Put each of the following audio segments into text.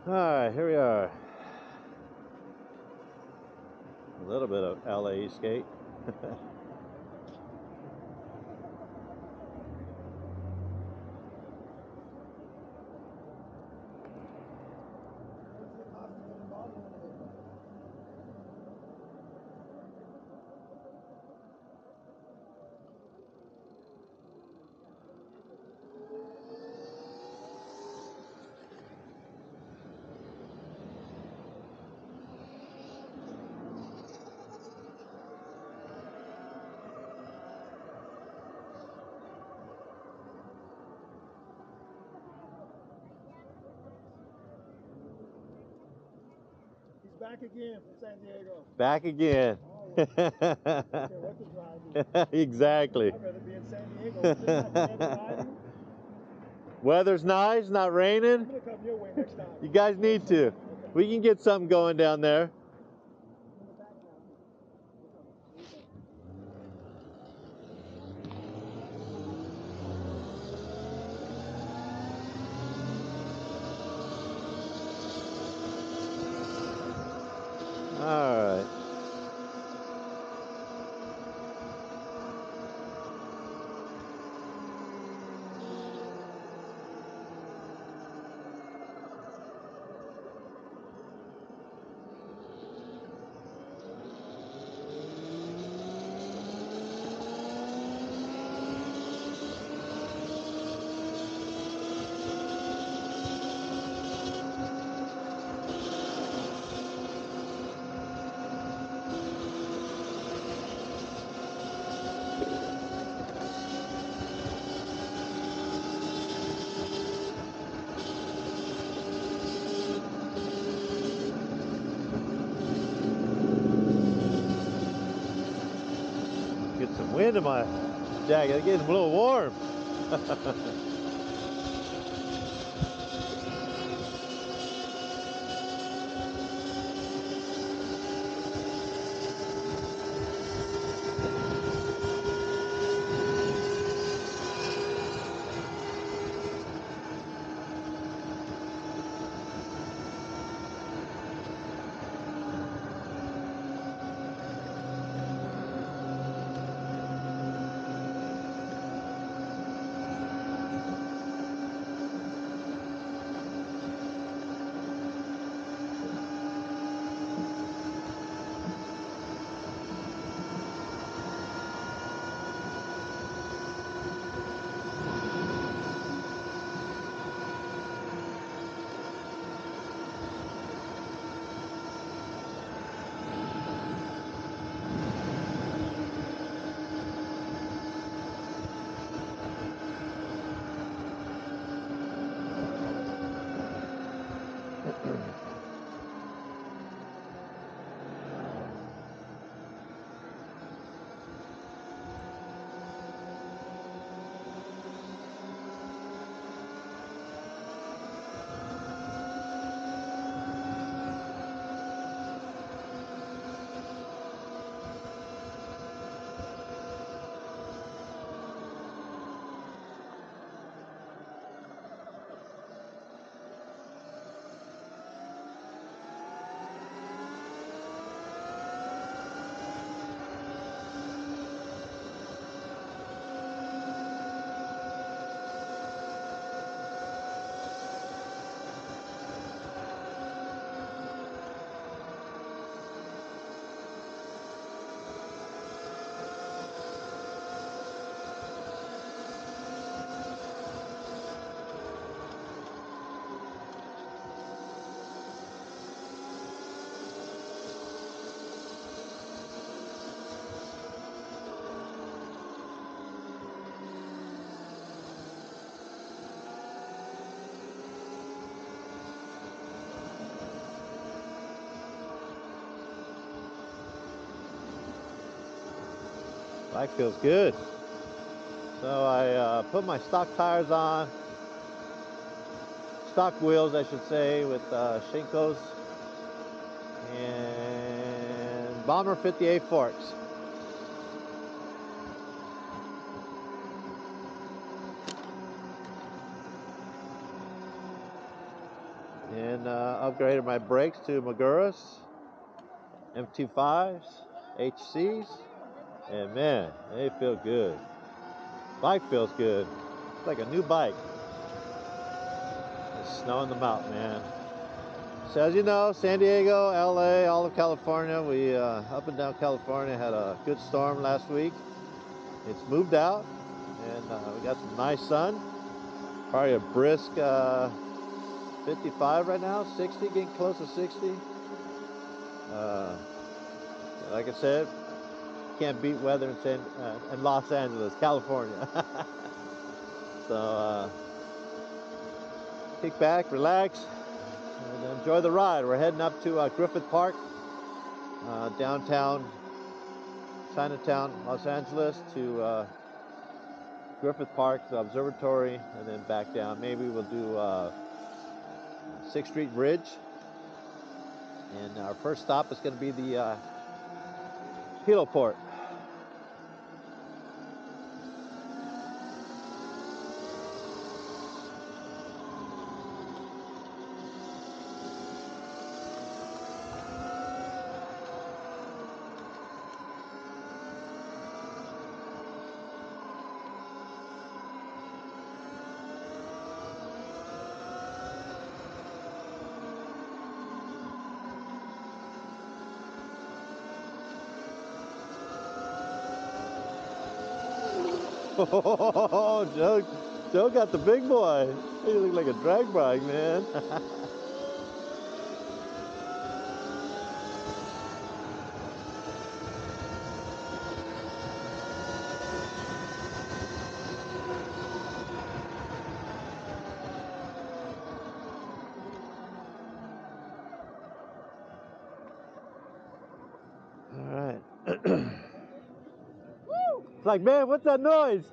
Alright, here we are. A little bit of LAESK8. Back again from San Diego. Back again. Exactly. I'd rather be in San Diego. Weather's nice, not raining. I'm gonna come your way next time. You guys need to. Okay. We can get something going down there. All right. Get some wind in my jacket. It's getting a little warm. Bike feels good. So I put my stock tires on, stock wheels I should say, with Shinkos and Bomber 58 forks. and upgraded my brakes to Maguras M25s, HCs, and man, they feel good. Bike feels good. It's like a new bike. It's snowing them out, man. So as you know, San Diego, LA, all of California, we up and down California had a good storm last week. It's moved out, and we got some nice sun. Probably a brisk 55 right now, 60, getting close to 60. Like I said, can't beat weather in Los Angeles, California. So kick back, relax, and enjoy the ride. We're heading up to Griffith Park, downtown Chinatown, Los Angeles, to Griffith Park, the Observatory, and then back down. Maybe we'll do 6th Street Bridge. And our first stop is going to be the heliport. Oh, Joe got the big boy. He look like a drag bike, man. All right. It's like, man, what's that noise?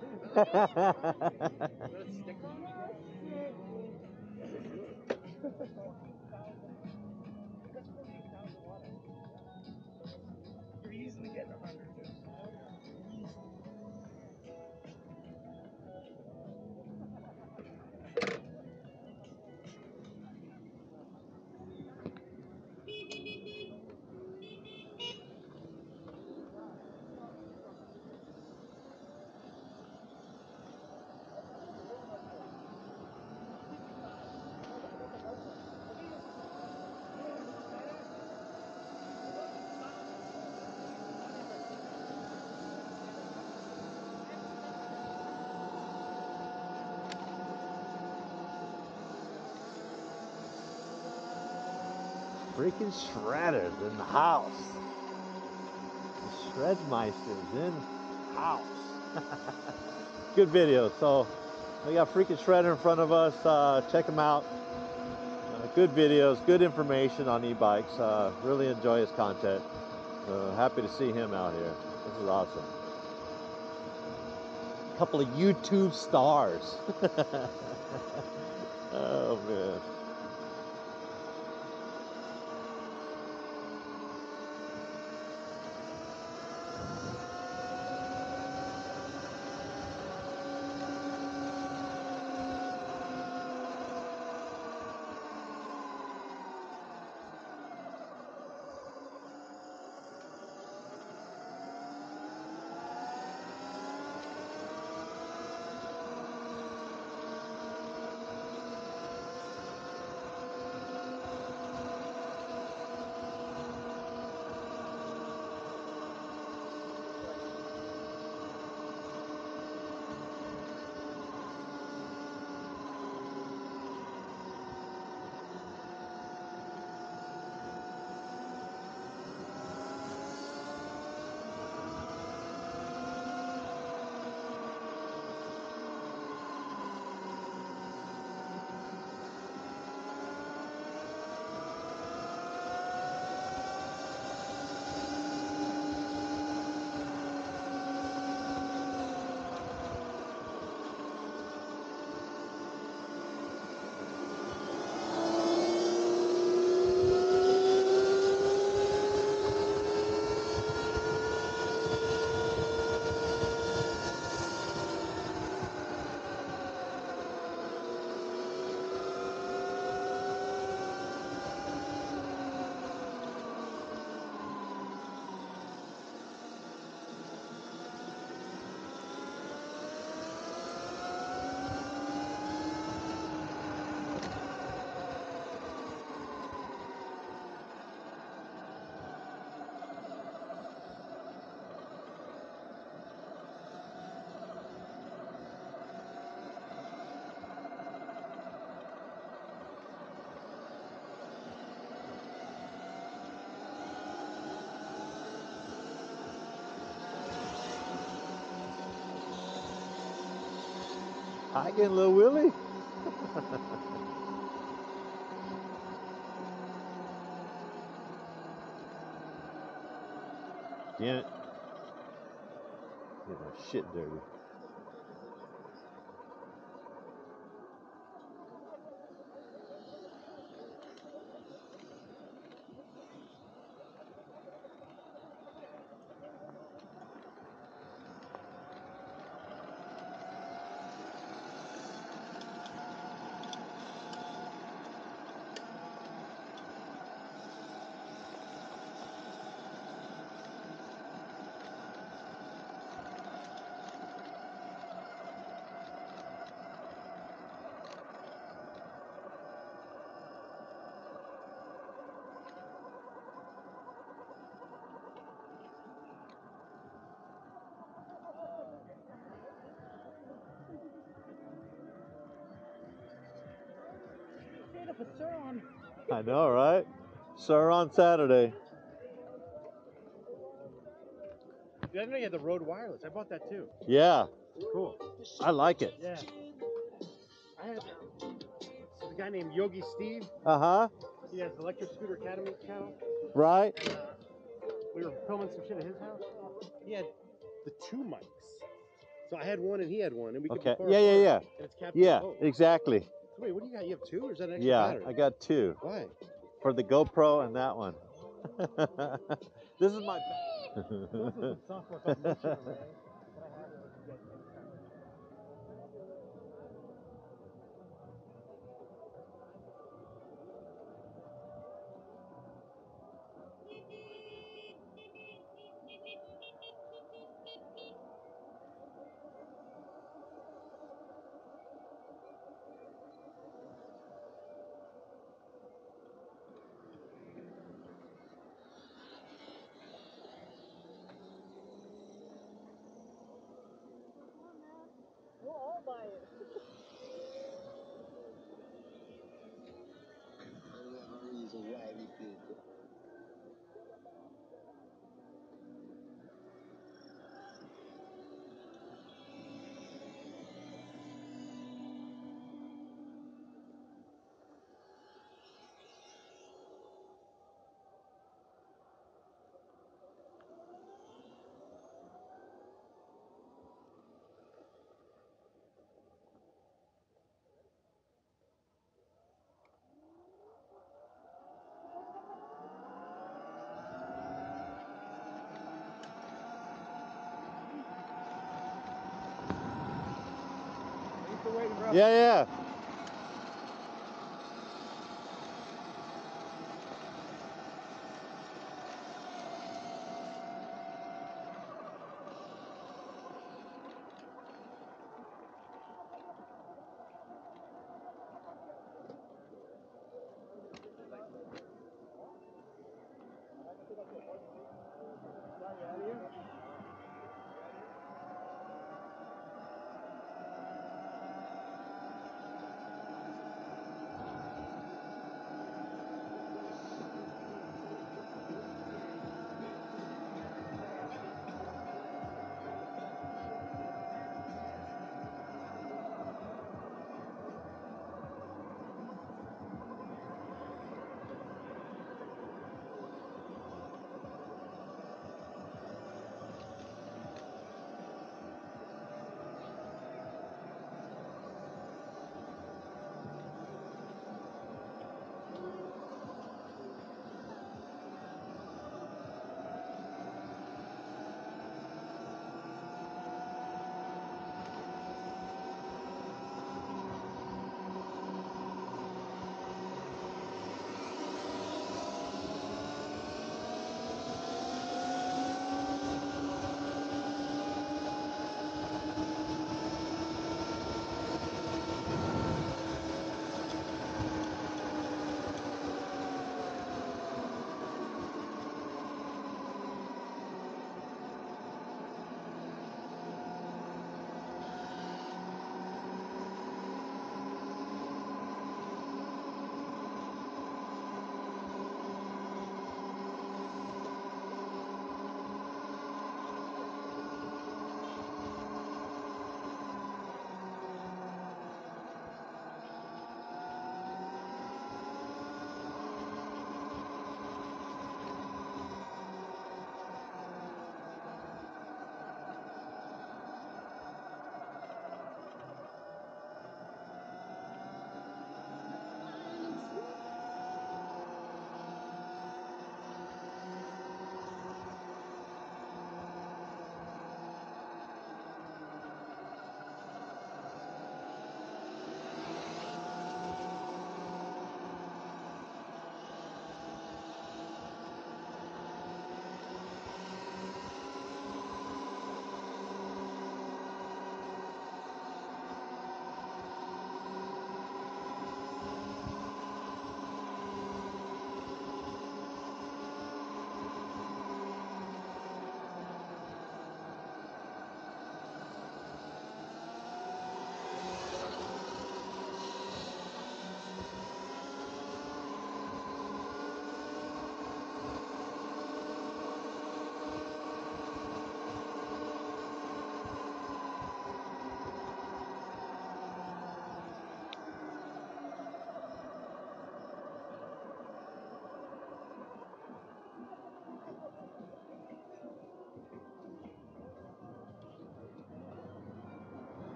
Freaking shredders in the house. The Shredmeister's in house. Good video. So we got freaking shredder in front of us. Check them out. Good videos, good information on e-bikes. Really enjoy his content. Happy to see him out here. This is awesome. A couple of YouTube stars. Oh man. Hi again, little Willie. Damn it. Get my shit dirty. I know, right? Sir on Saturday. I know you had the Rode Wireless. I bought that too. Yeah. Cool. I like it. Yeah. I had a guy named Yogi Steve. Uh-huh. He has the Electric Scooter Academy channel. Right. And we were filming some shit at his house. He had the 2 mics. So I had one and he had one, and we could Okay. be far Yeah. apart, and it's capturing Yeah, both. exactly. So wait, what do you got? You have 2, or is that an extra Yeah, battery? I got 2. Why? For the GoPro and that one. This is my There's also some software called Motion Array that I have that we can get anytime. We'll all buy it. Thanks for waiting, bro. Yeah.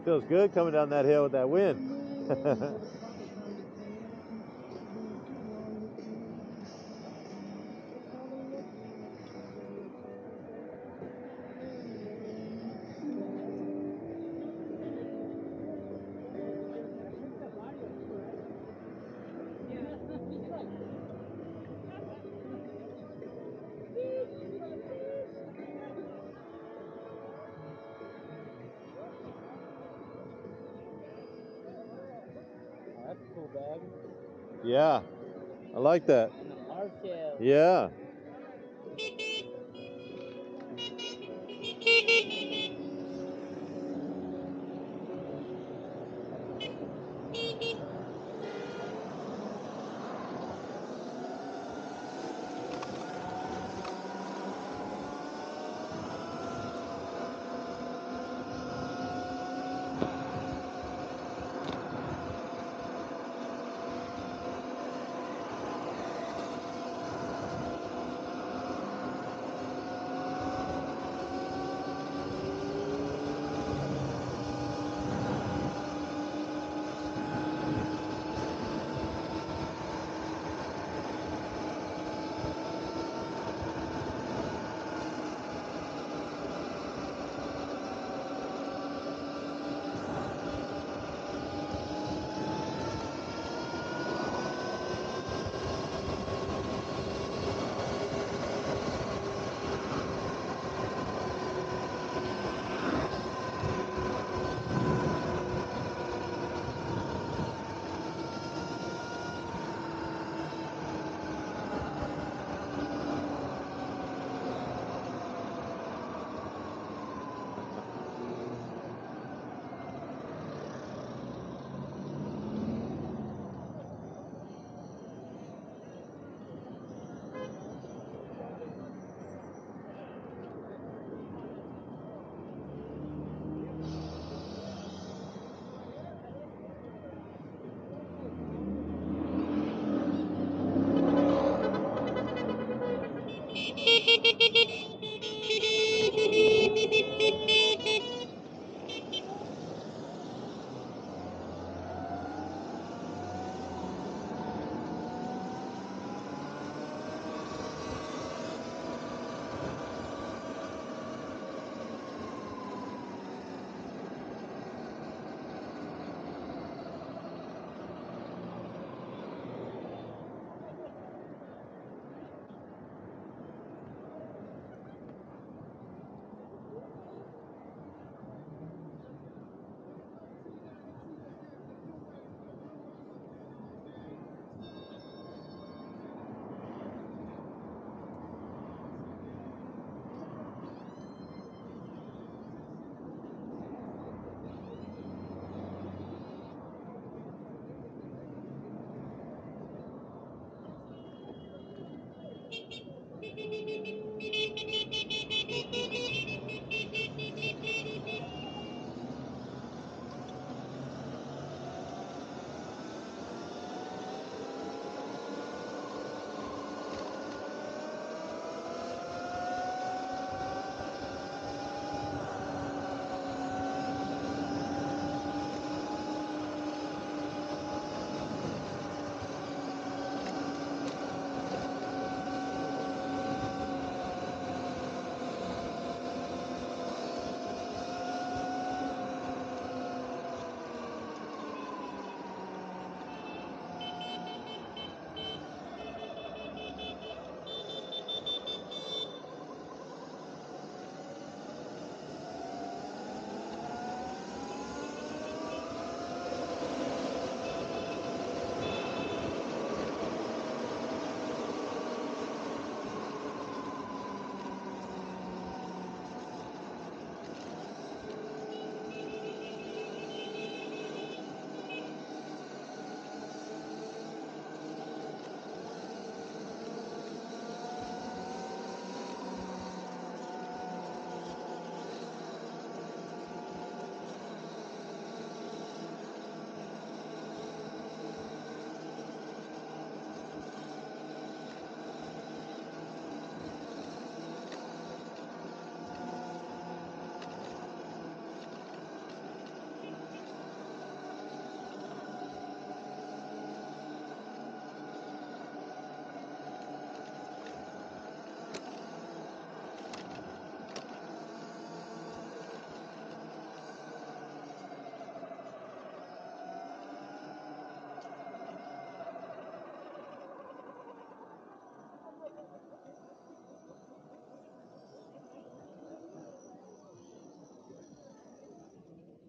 Feels good coming down that hill with that wind. That's a cool bag. Yeah, I like that. And the hard shell. Yeah.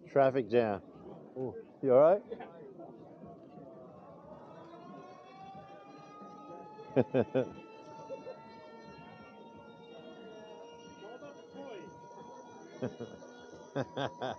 Traffic jam. Ooh, you all right? It's all about the toys.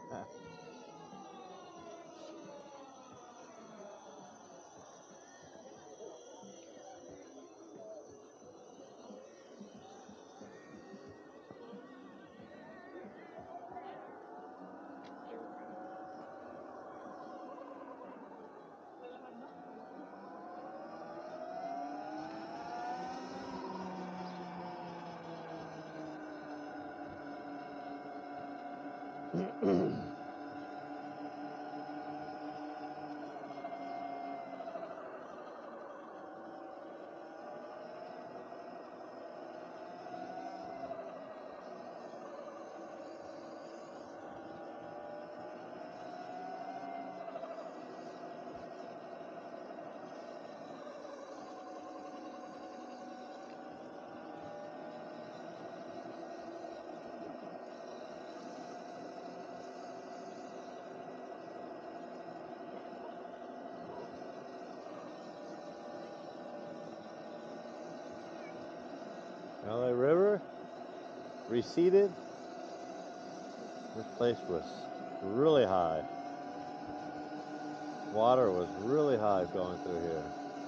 LA River receded. This place was really high. Water was really high going through here.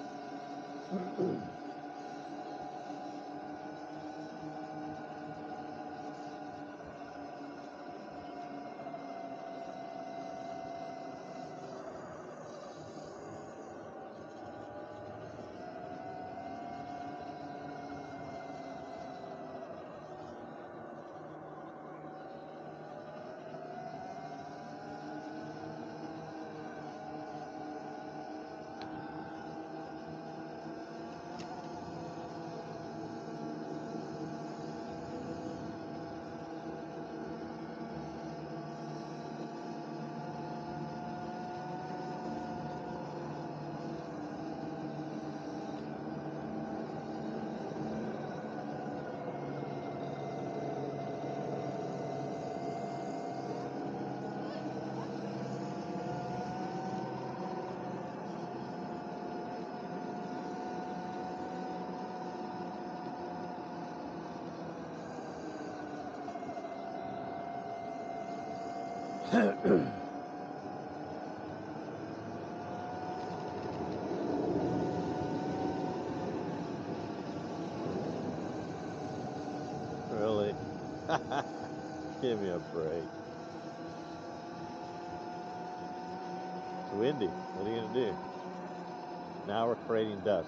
Really? Give me a break. It's windy. What are you going to do? Now we're creating dust.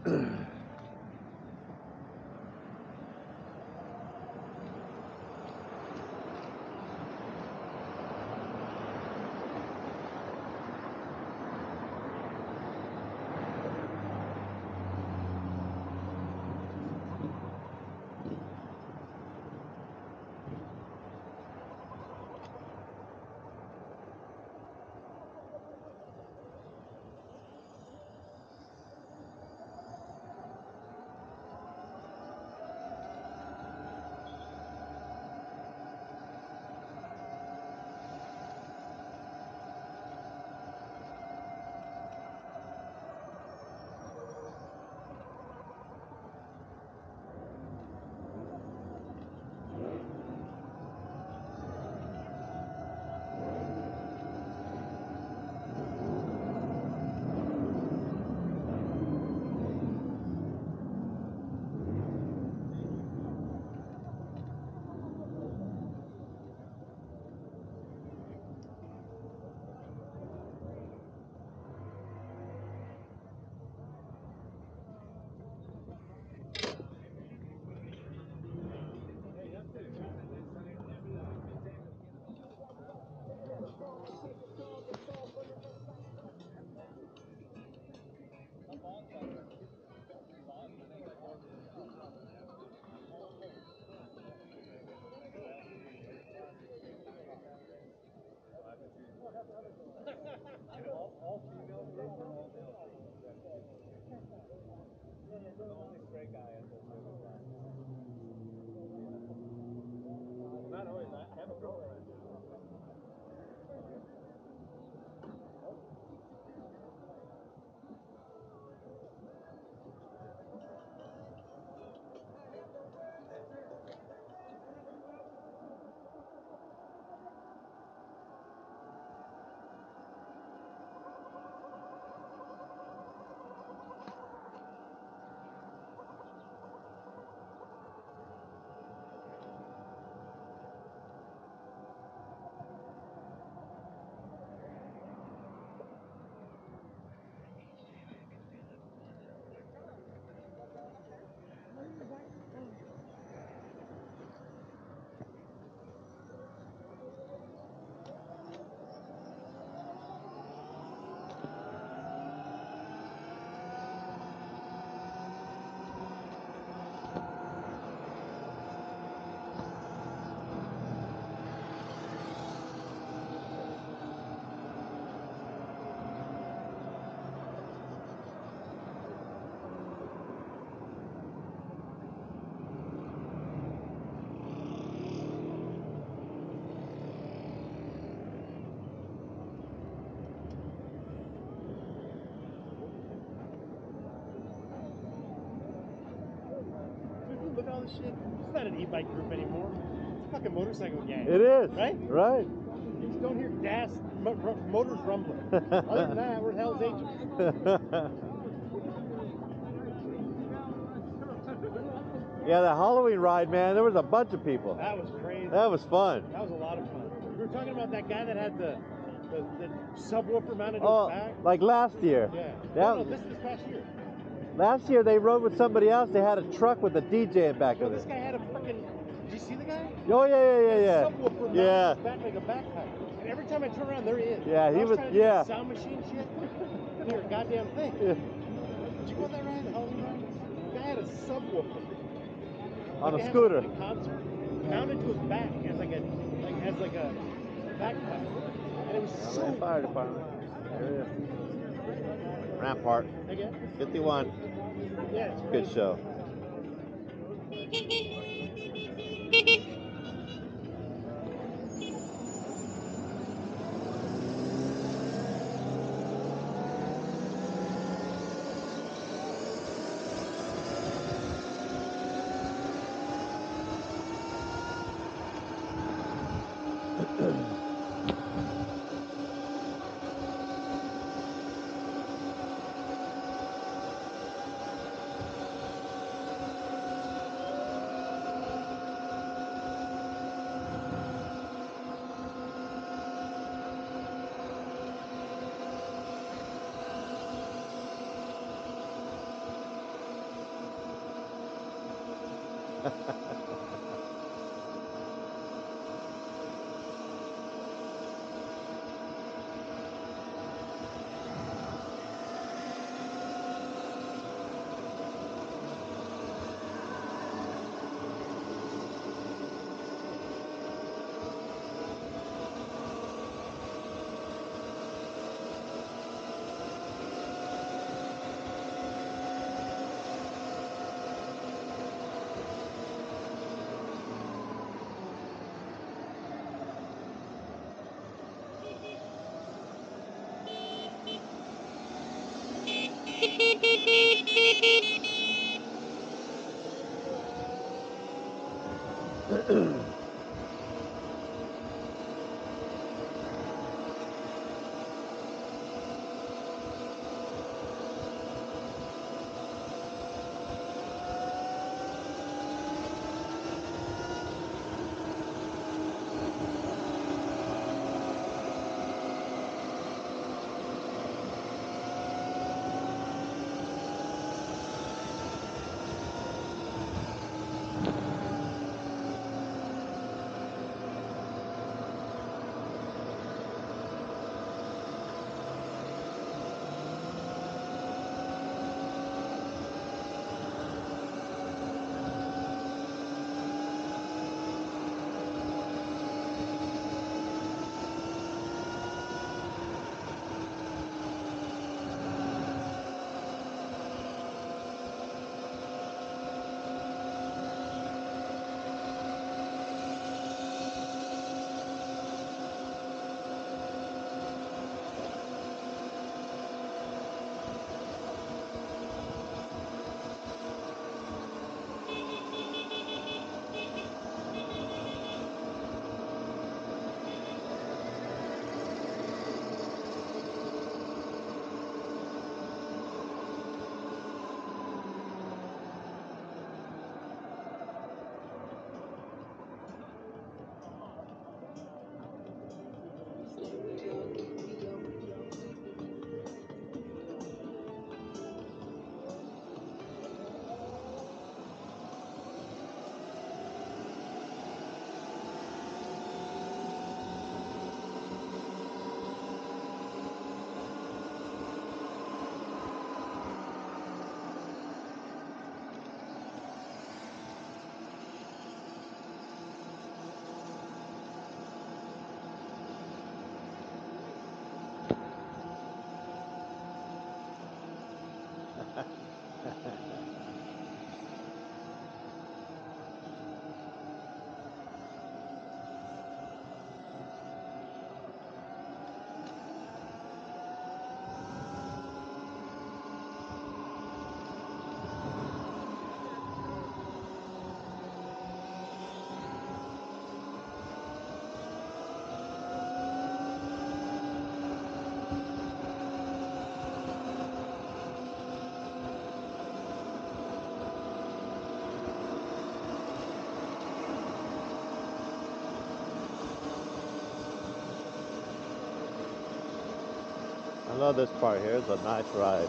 Not always. I have a girlfriend. Look at all this shit. It's not an e-bike group anymore. It's a fucking motorcycle gang. It is. Right? Right. You just don't hear gas, motors rumbling. Other than that, we're Hell's Angels. Yeah, the Halloween ride, man, there was a bunch of people. That was crazy. That was fun. That was a lot of fun. We were talking about that guy that had the subwoofer mounted to his back. Like last year. Yeah. No, this past year. Last year they rode with somebody else. They had a truck with a DJ in back of This it. guy had a fucking. Did you see the guy? Oh yeah. Subwoofer mounted Yeah. to his back like a backpack. And every time I turn around, there he is. Yeah, he was. Trying to do the sound machine shit. Didn't hear a goddamn thing. Yeah. Did you go on that ride, the Halloween ride? The guy had a subwoofer. On a scooter. A concert mounted to his back as like a backpack. And it was so Fire department. There it is. Rampart. Again? 51. Yeah, it's good show. I love this part here. It's a nice ride.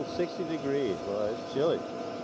Ooh, 60 degrees. Well, it's chilly.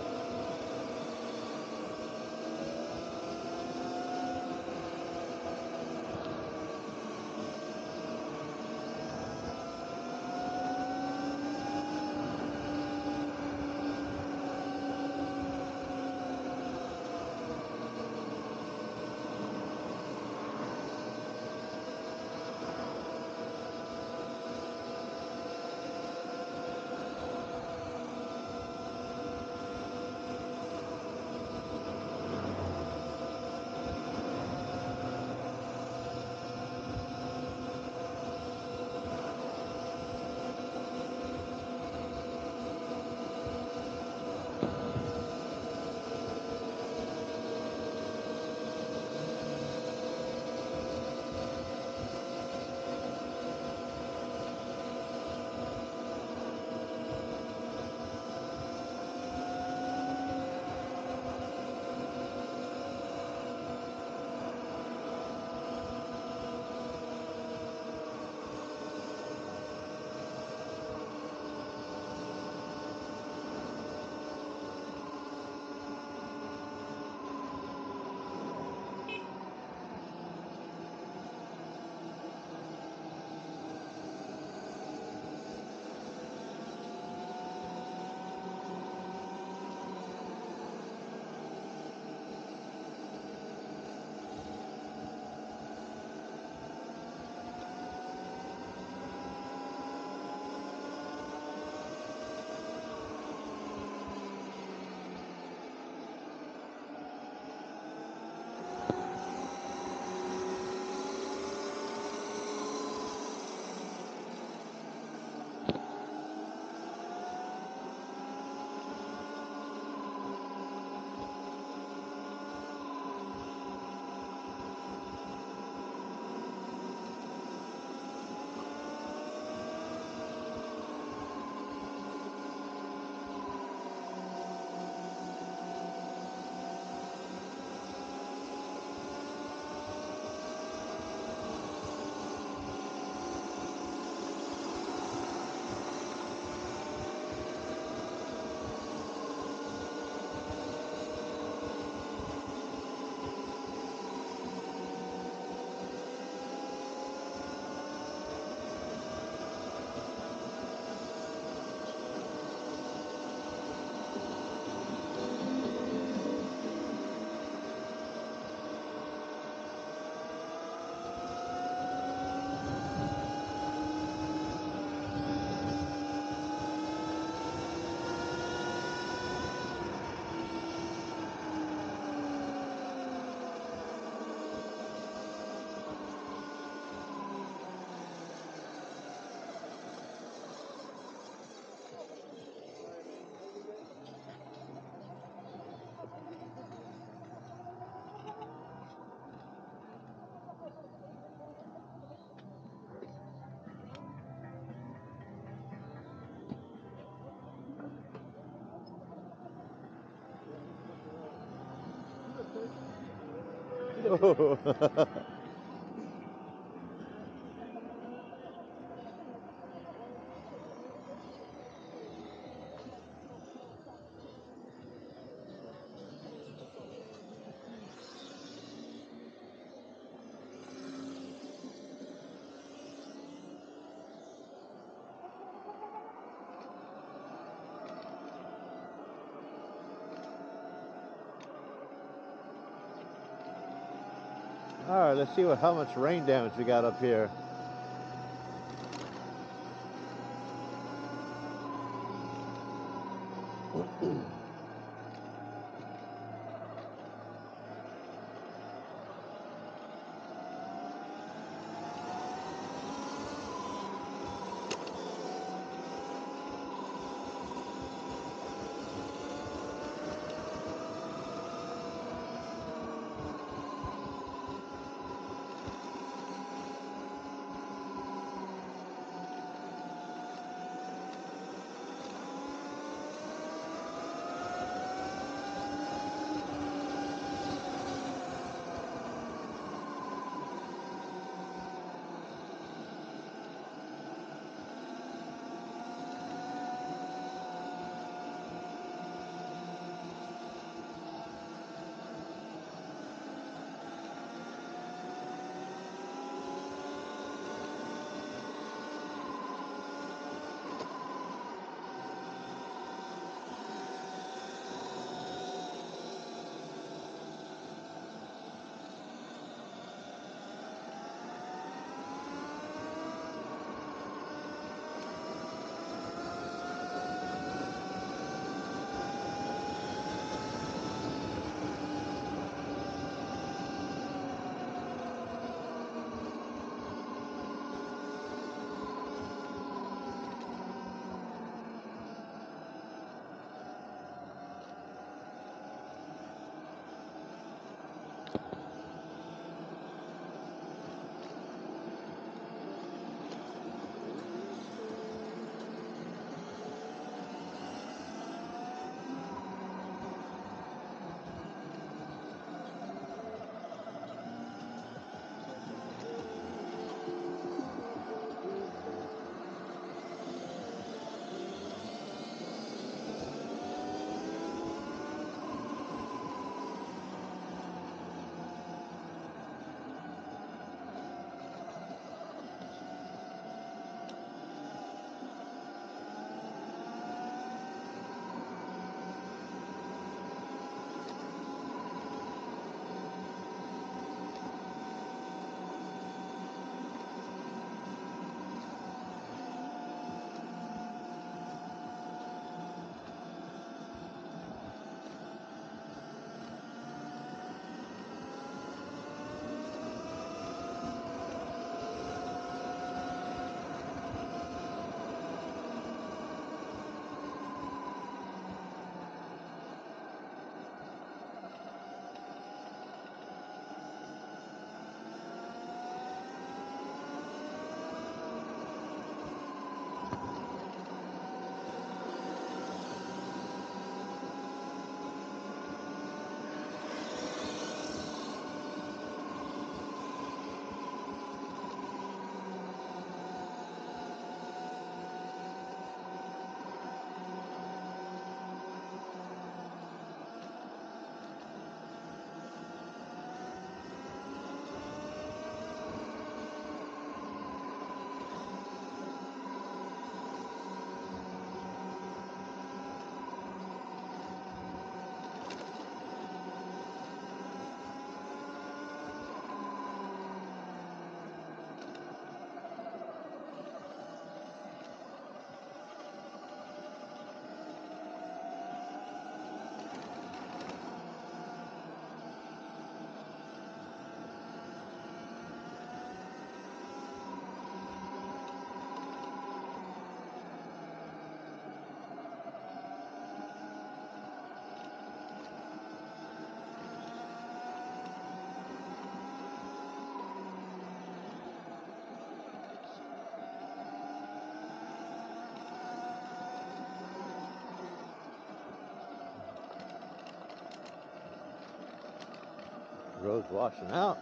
All right, let's see how much rain damage we got up here. Road's washing out.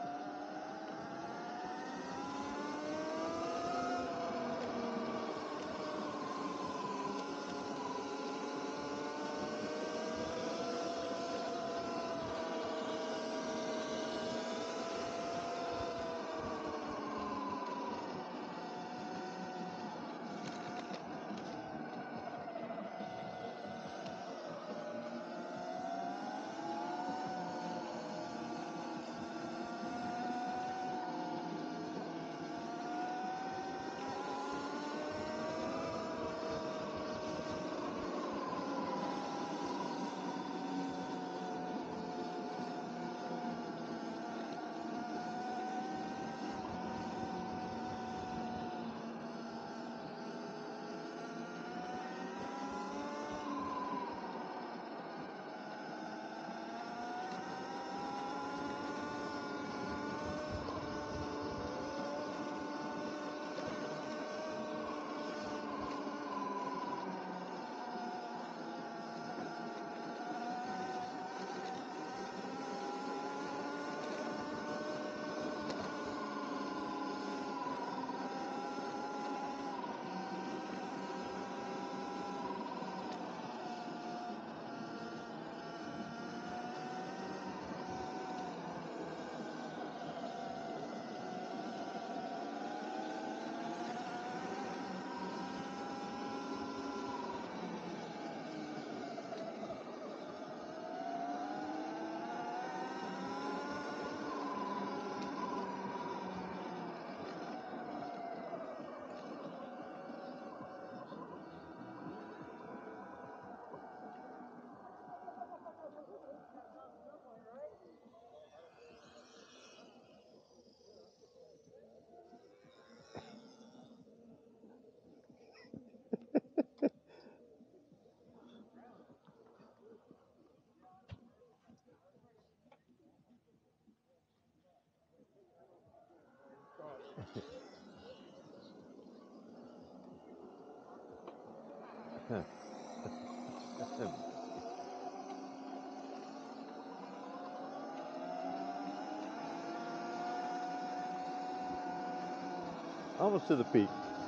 Almost to the peak.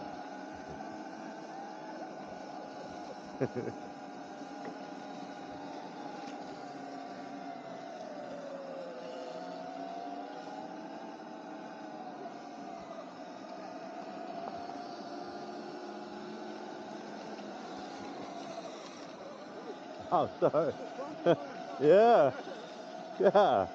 Oh, sorry. Yeah. Yeah.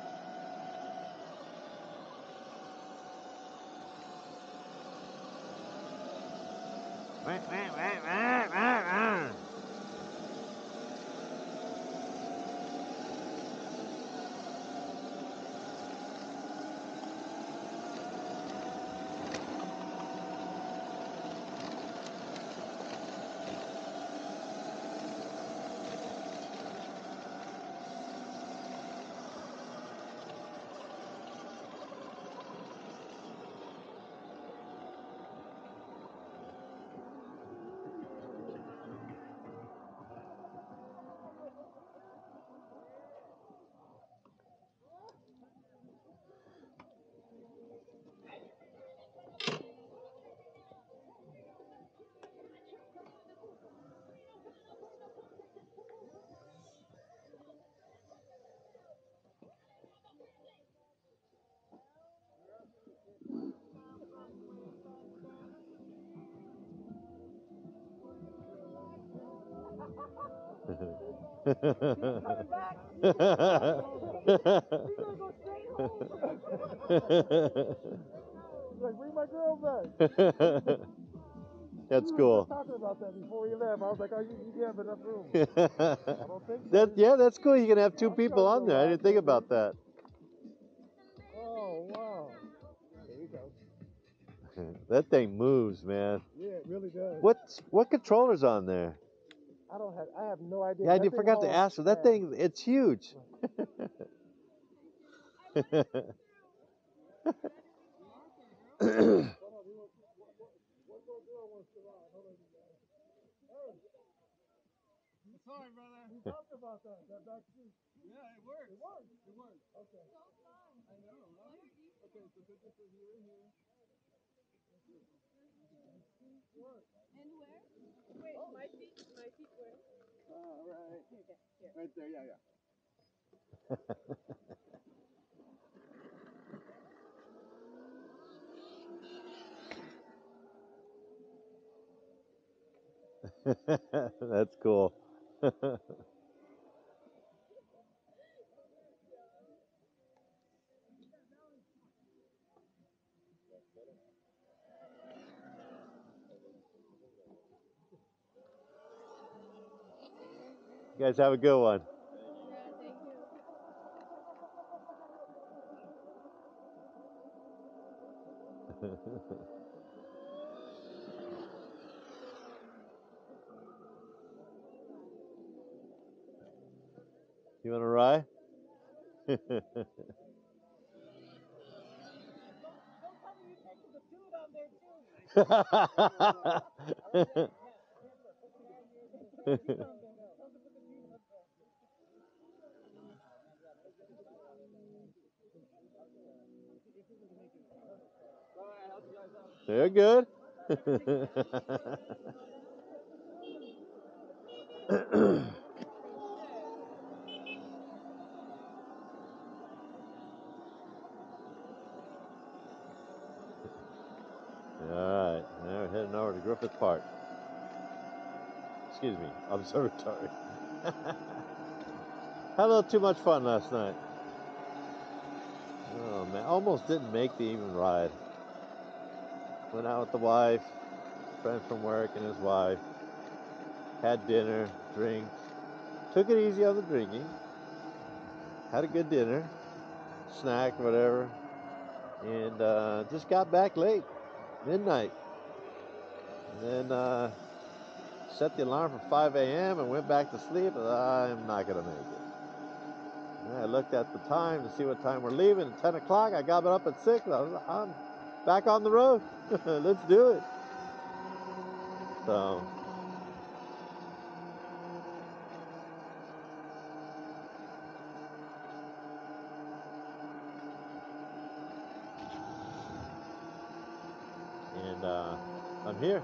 Like, bring my girl back. That's We were cool. just talking about that before we left. I was like, oh, you have enough room. I don't think so. Yeah, that's cool. You can have two I'll people show you on there. I around, didn't think maybe. about that. Oh, wow. There you go. That thing moves, man. Yeah, it really does. What controller's on there? I have no idea. Yeah, I That thing forgot to hauls ask. That ass. thing, it's huge. Sorry, brother. We talked about that back seat. Yeah, it works. It works. It works. Okay. I know, right? Okay, so put this over here and here. And where? Wait, my feet where? All right. Okay, here. Right there, yeah, yeah. That's cool. You guys have a good one. Yeah, thank you. You want to ride? Don't tell me you're taking the dude on there too. They're good. All right, now we're heading over to Griffith Park. Excuse me, Observatory. Had a little too much fun last night. Oh man, almost didn't make the even ride. Went out with the wife, friend from work and his wife. Had dinner, drinks. Took it easy on the drinking. Had a good dinner, snack, whatever. And just got back late, midnight. And then set the alarm for 5 a.m. and went back to sleep. I'm not going to make it. And I looked at the time to see what time we're leaving. At 10 o'clock, I got up at 6. I'm back on the road. Let's do it. So, and I'm here.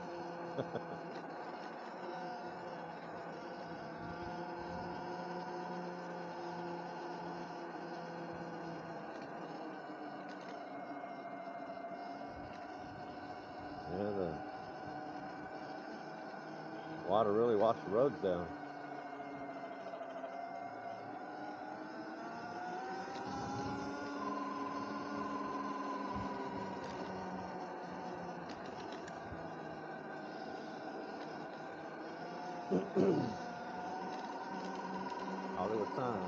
Yeah, the water really washed the roads down. Hollywood sign.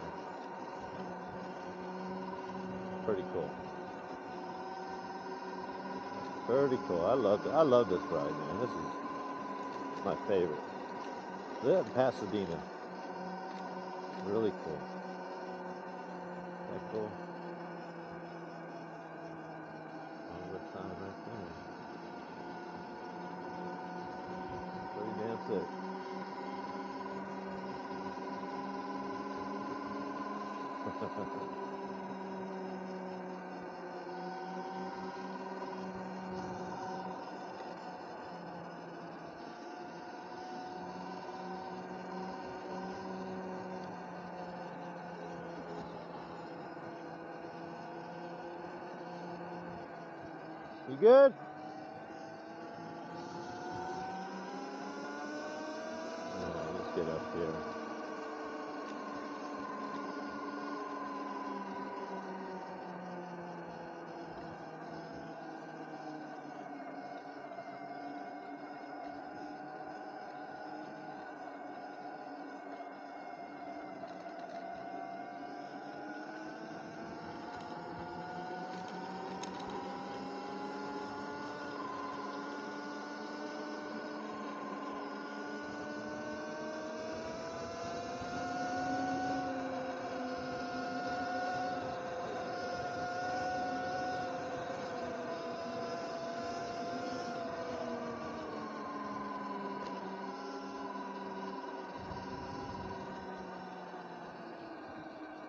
Pretty cool. Pretty cool. I love it. I love this ride, man. This is my favorite. Live in Pasadena. Really cool. Isn't that cool? Hollywood sign right there. Pretty damn sick. You good? Let's get up here.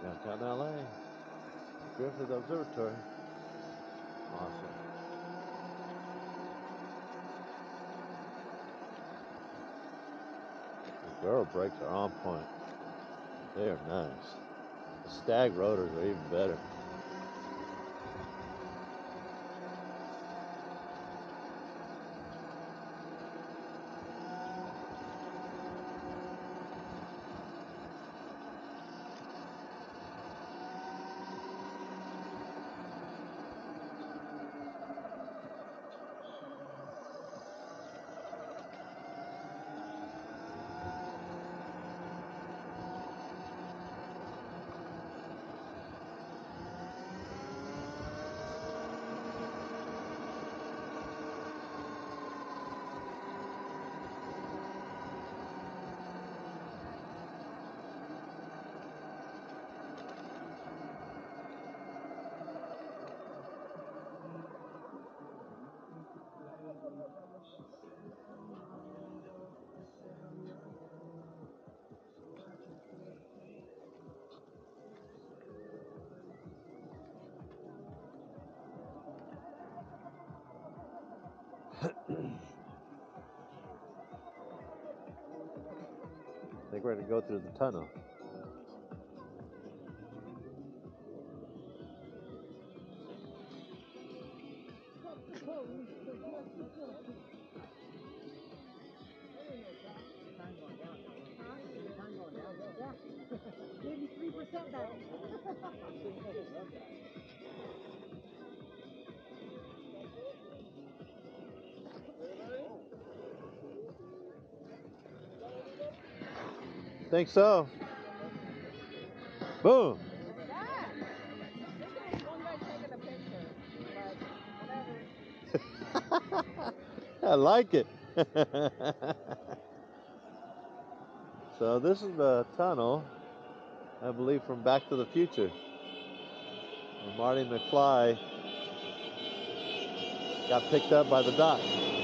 Downtown LA, Griffith Observatory. Awesome. The girl brakes are on point. They are nice. The stag rotors are even better. I think we're going to go through the tunnel. Maybe 3% back. Think so. Boom. Yeah. This is one guy taking a picture, but whatever. I like it. So this is the tunnel, I believe, from Back to the Future. And Marty McFly got picked up by the doc.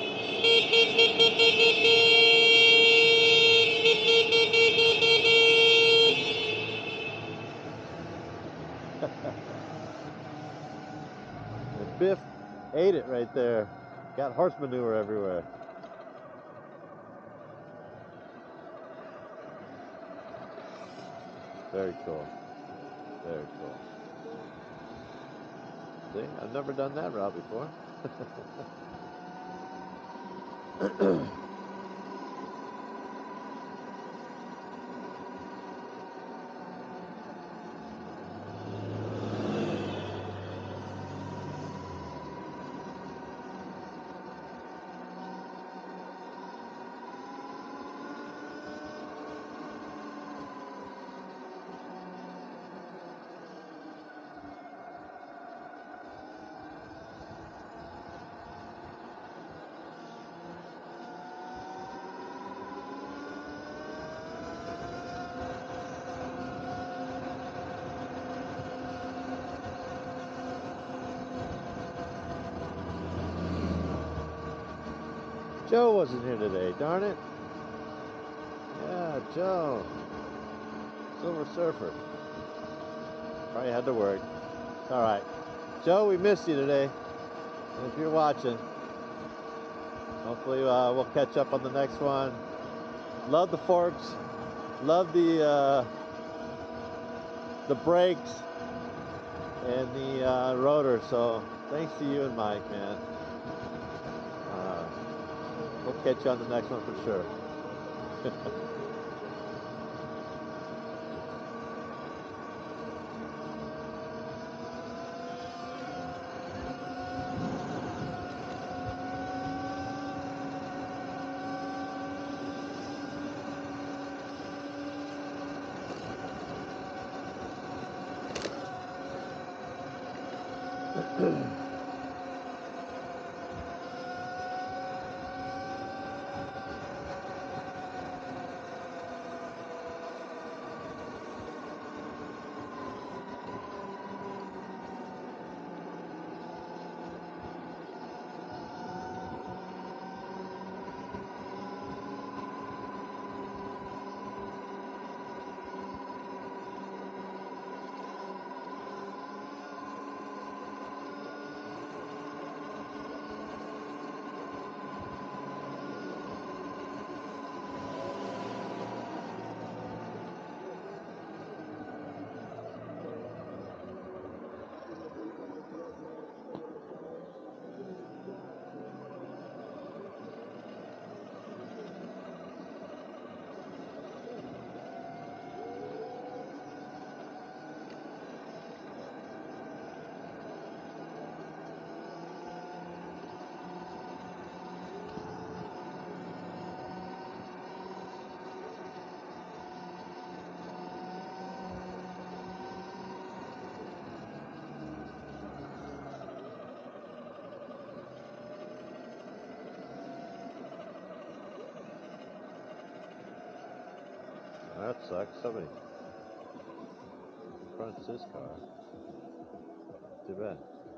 And Biff ate it right there. Got horse manure everywhere. Very cool. Very cool. See, I've never done that route before. Joe wasn't here today, darn it. Yeah, Joe. Silver Surfer. Probably had to work. It's all right. Joe, we missed you today. And if you're watching, hopefully we'll catch up on the next one. Love the forks. Love the brakes and the rotor. So thanks to you and Mike, man. We'll catch you on the next one for sure. that sucks. Somebody fronts this car. Too bad.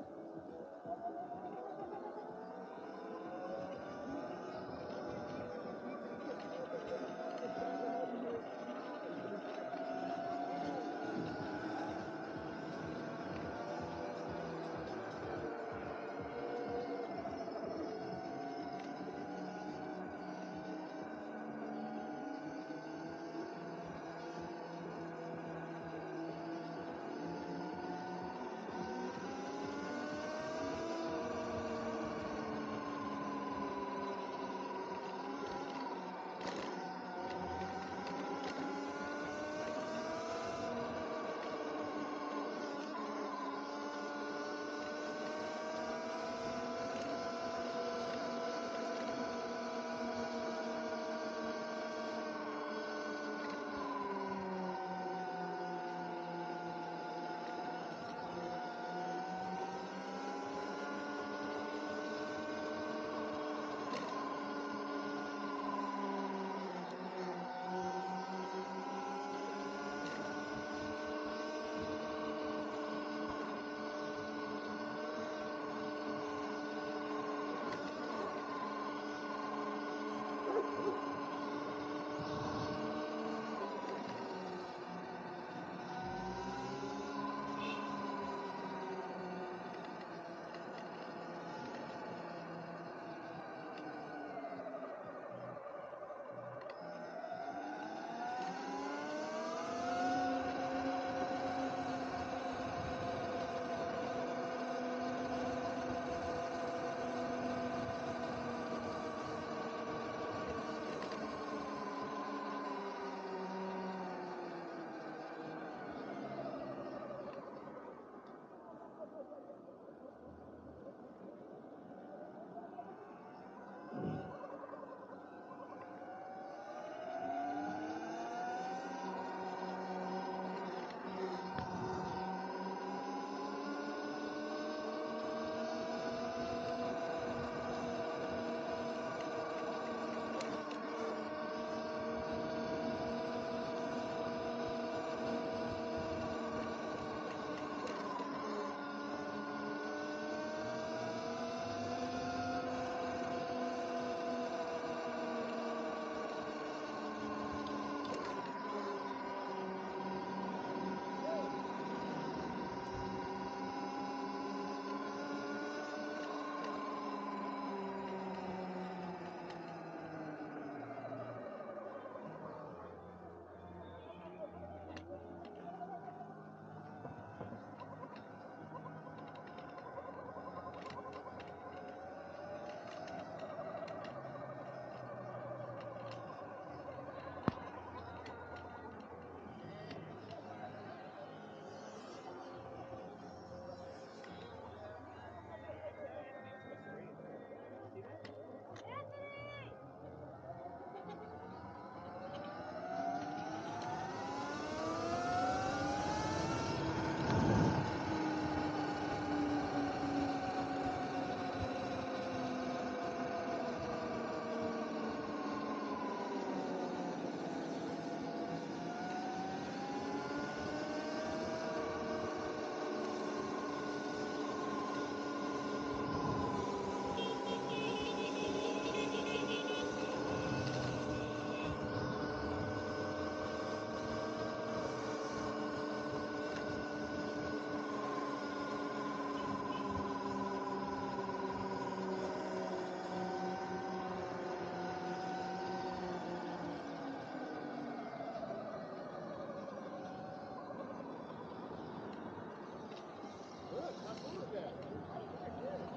Look, not cool again. Oh, very good.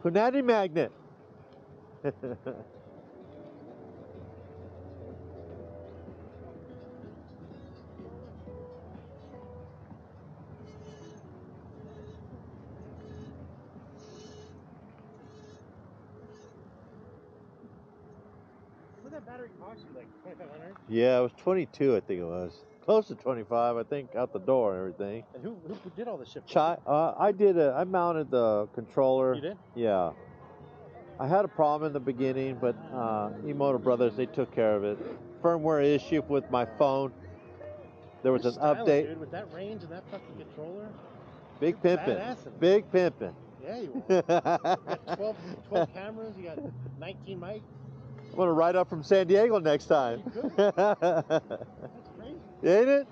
Kunani magnet. What that battery cost you? Like 2,500? Yeah, it was 22, I think it was. Close to 25, I think, out the door and everything. And who did all the shit? I did it. I mounted the controller. You did? Yeah. I had a problem in the beginning, but Emoto Brothers, they took care of it. Firmware issue with my phone. There was You're an stylish, update. dude, with that range and that fucking controller. Big You're pimpin'. badassing. Big pimpin'. Yeah, you are. You got 12 cameras. You got 19 mics. I'm gonna ride up from San Diego next time. You could. That's crazy. Ain't it?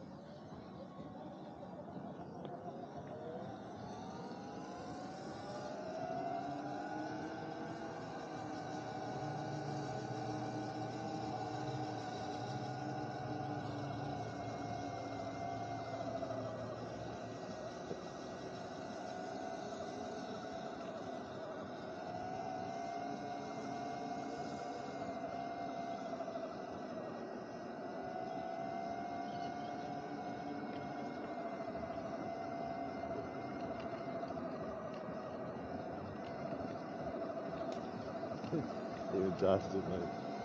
You're exhausted, man.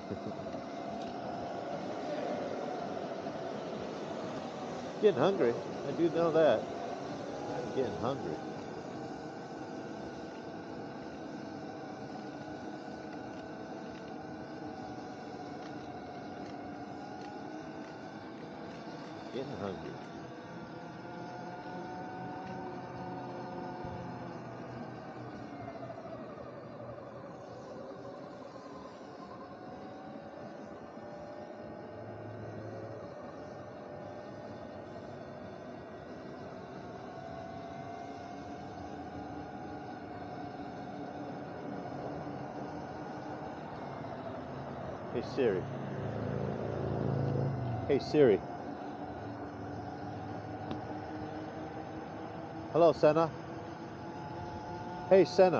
Getting hungry. I do know that. I'm getting hungry. Getting hungry. Hey Siri. Hey Siri. Hello, Senna. Hey, Senna.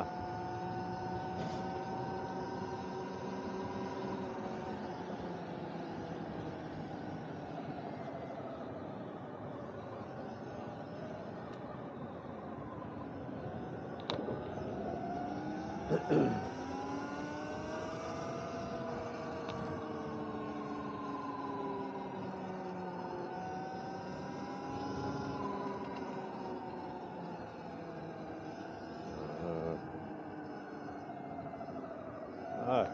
Fuck.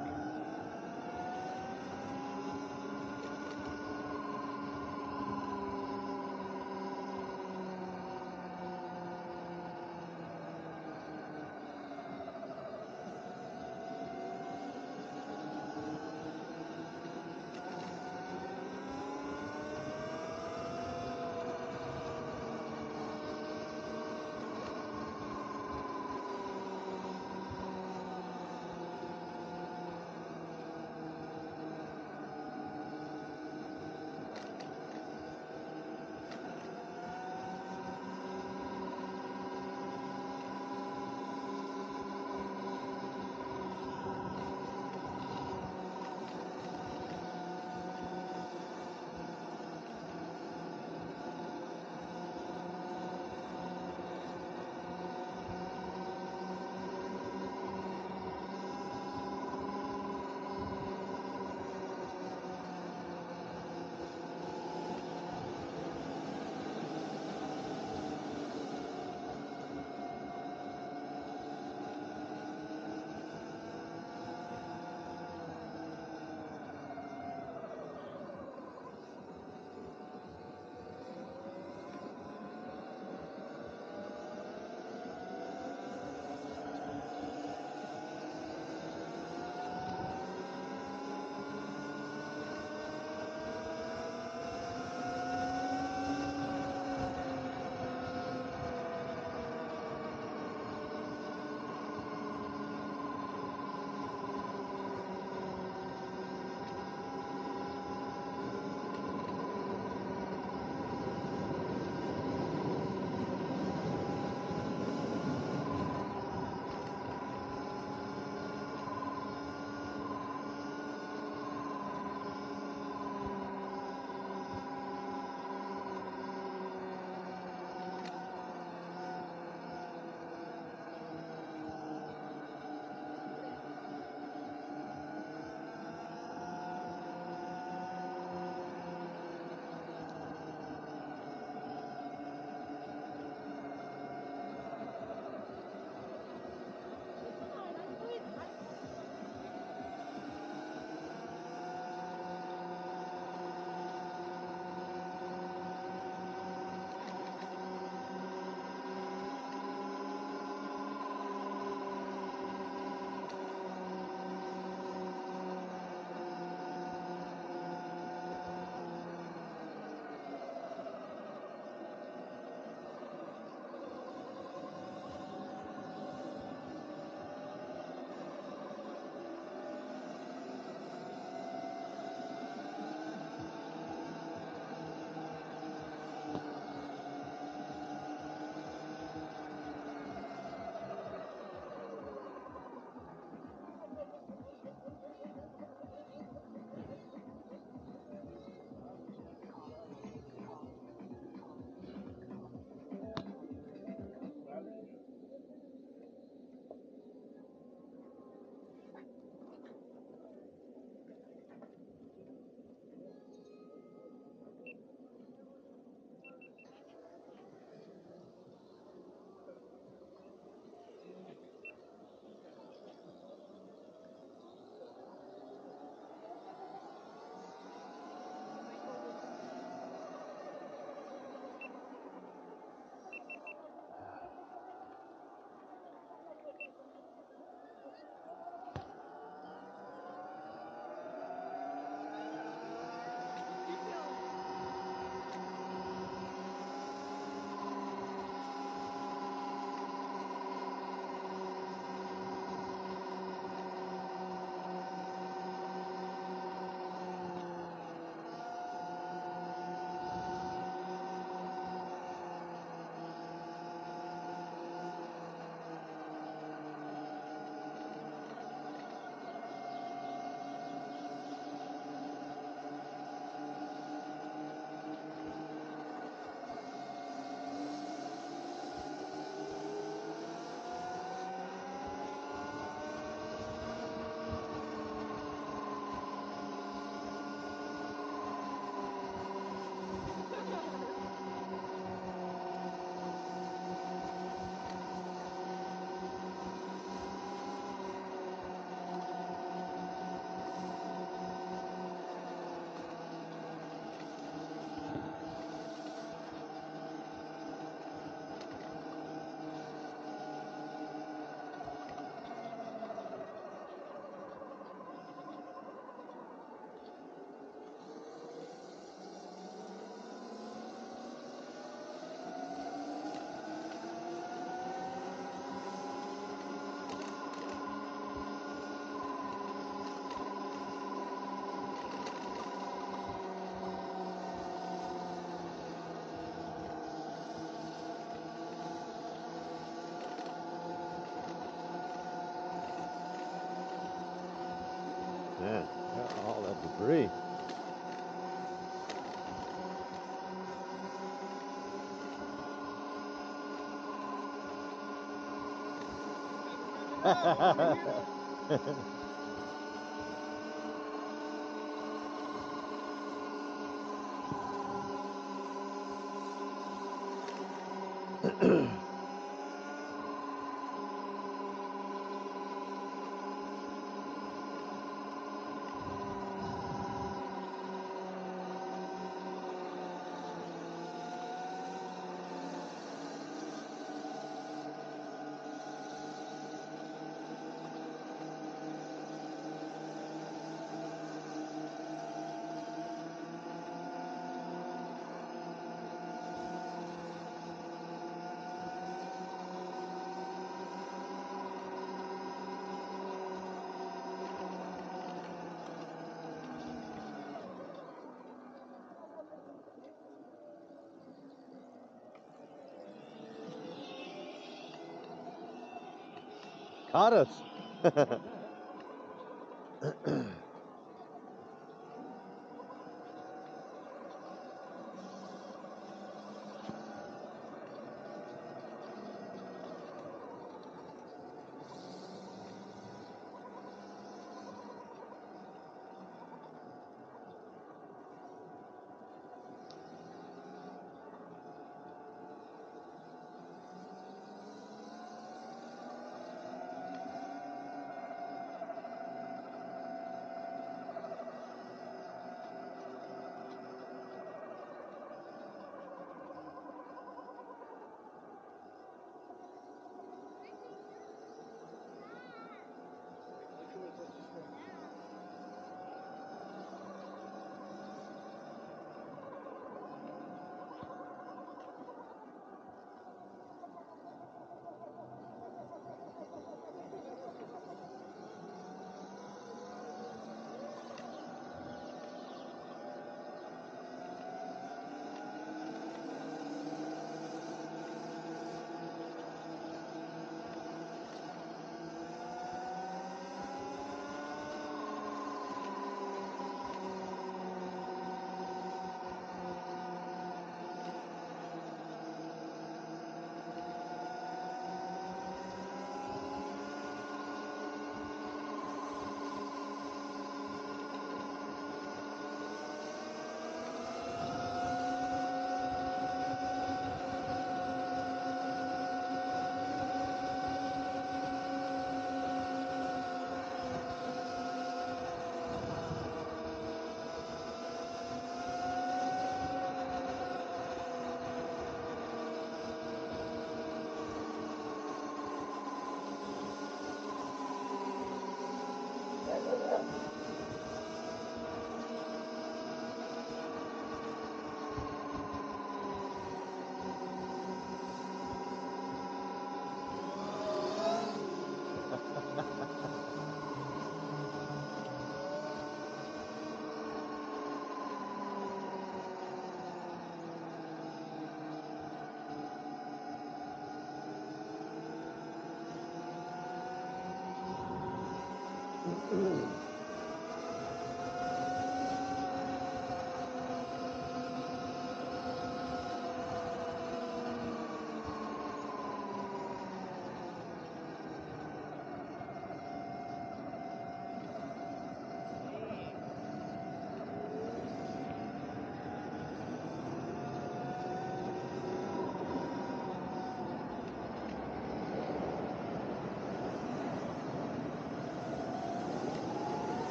Caught us.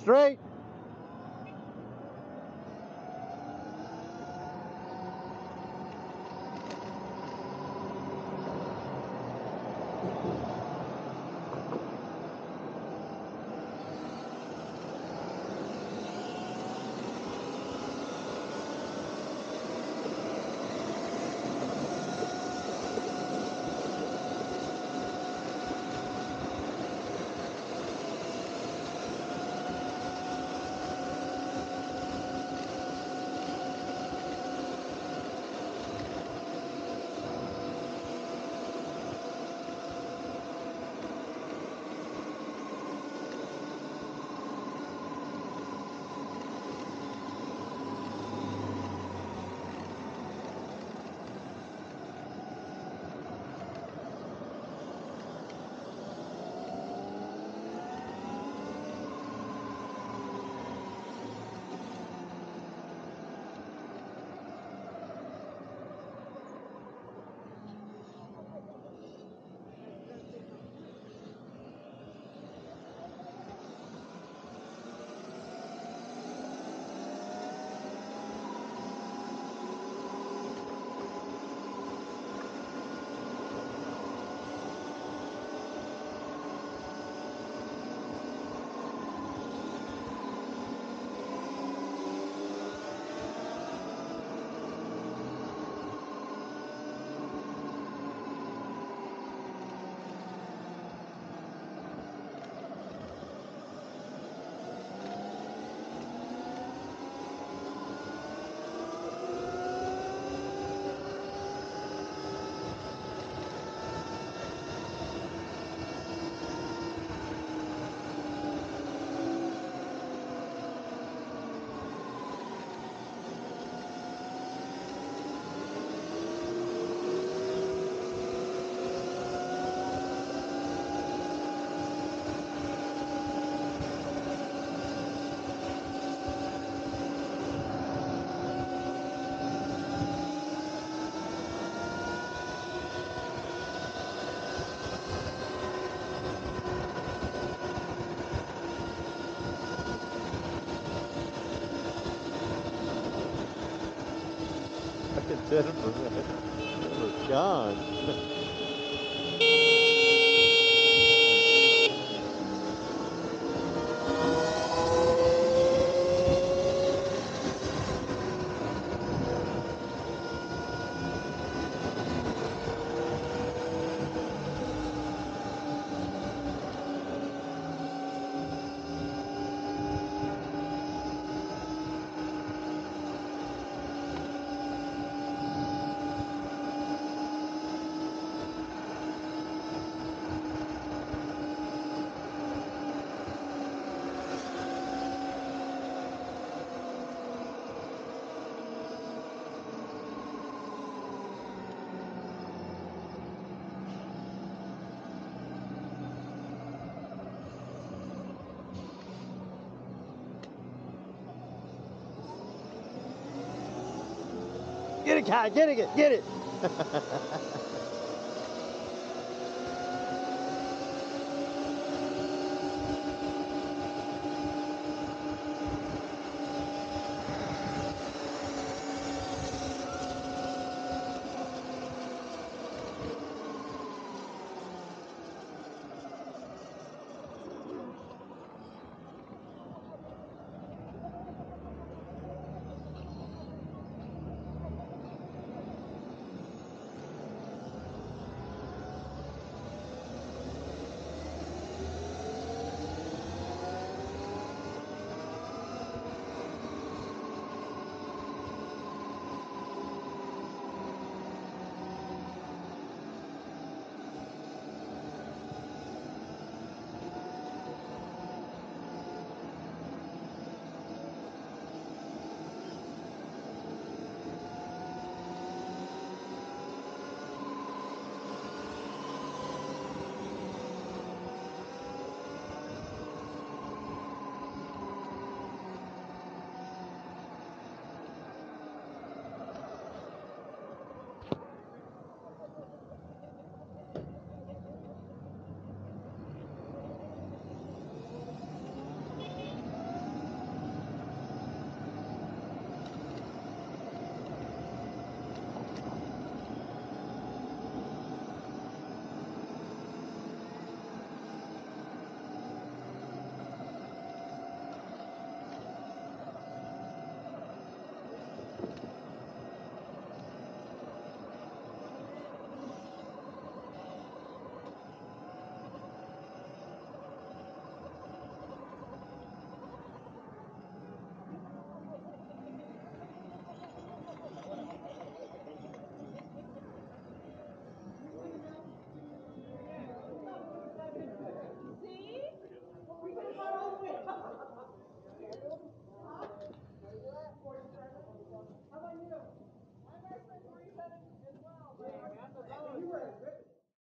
Straight. Jennifer was gone. Get it, Kai, get it.